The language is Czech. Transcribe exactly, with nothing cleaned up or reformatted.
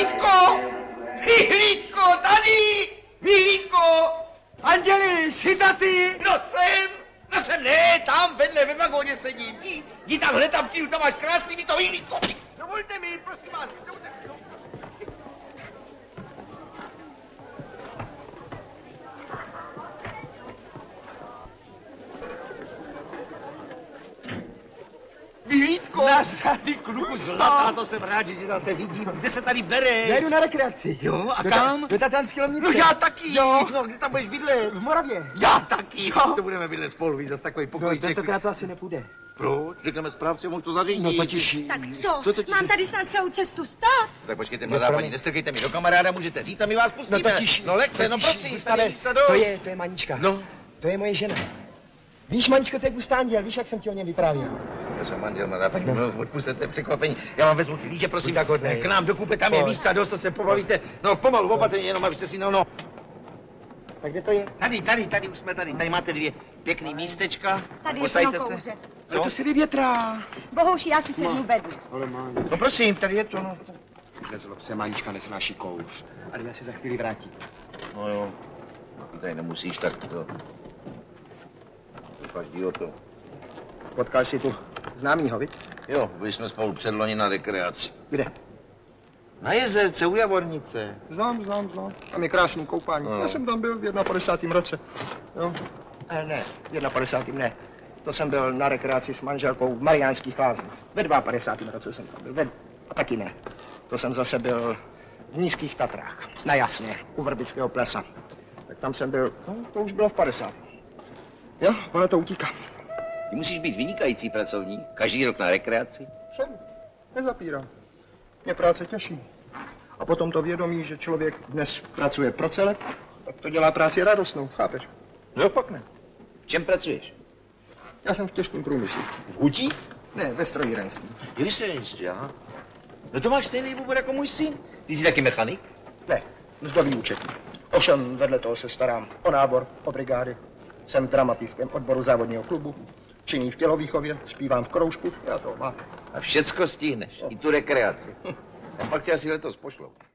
Vyhlídko! Vyhlídko, tady! Vyhlídko! Anděli, jsi tady? No jsem! No jsem, ne, tam vedle ve vagóně sedím. Jdi tam hned tam, tam máš krásný mi to vyhlídko. Dovolte mi, prosím vás, dovolte mi. Vyhlídko! Na zády, kluku, Zlatá, to jsem rád, že tě zase vidím. Kde se tady bereš? Já jdu na rekreaci. Jo, a do kam? Ta, do Tatranské Lomnice. No já taky. Jo. No, kde tam budeš bydlet? V Moravě. Já taky. Jo. To budeme bydlet spolu, víš, zase takový No, pokojíček. tentokrát to asi nepůjde. Proč? Řekneme správci, on to zařídí. No totiž... Tak co? Co totiž? Mám tady snad celou cestu stát? Tak počkejte, No, mladá paní, promiň. nestrkejte mi do kamaráda, můžete říct a my vás pustíme. No totiž... No lekce, no totiž, prosím, Gustave, tady místa do... to je, to je Manička. No. To je moje žena. Víš, Maničko, to je Gustánděl, víš, jak jsem ti o něm vyprávěl. Já jsem manžel, mladá paní, no, odpusťte překvapení. Já vám vezmu ty líče, prosím, Tak hodnej. k nám do kupe, tam je Pojď. místa, dost, to se pobavíte. No pomalu, opatrně, jenom abyste si, no, no. Tak kde to je? Tady, tady, tady už jsme tady, tady máte dvě pěkný místečka. Tady je Posajte plno se. kouře. No to si vyvětrá. Bohuši, já si sednu vedle. Ale mám. No prosím, tady je to, no. Nezlob se, Manička nesnáší kouř. Ale já se za chvíli vrátím. No jo, ty tady nemusíš, tak to... To každýho to. Potkal jsi tu známýho, viď? Jo, byli jsme spolu předloni na rekreaci. Kde? Na jezerce u Javornice. Znám, znám, znám. Tam je krásný koupání. No. Já jsem tam byl v padesátém roce. Jo. Eh, ne, v padesátém ne. To jsem byl na rekreaci s manželkou v Mariánských lázních. Ve padesátém roce jsem tam byl. Ve... A taky ne. To jsem zase byl v Nízkých Tatrách. Na Jasně, u Vrbického plesa. Tak tam jsem byl, no, to už bylo v padesátém. Jo, ono to utíká. Ty musíš být vynikající pracovník. Každý rok na rekreaci. Jsem, nezapírám. Mě práce těší. A potom to vědomí, že člověk dnes pracuje pro celek, tak to dělá práci radostnou, chápeš? No pak ne. V čem pracuješ? Já jsem v těžkém průmyslu. V hutí? Ne, ve strojírenství. Jo, jsi, já. No to máš stejný obor jako můj syn. Ty jsi taky mechanik? Ne, mzdový účetní. Ovšem vedle toho se starám o nábor, o brigády. Jsem v dramatickém odboru závodního klubu. Činí v tělovýchově, zpívám v kroužku, já to mám. A všecko stihneš. I tu rekreaci. A pak tě asi letos pošlou.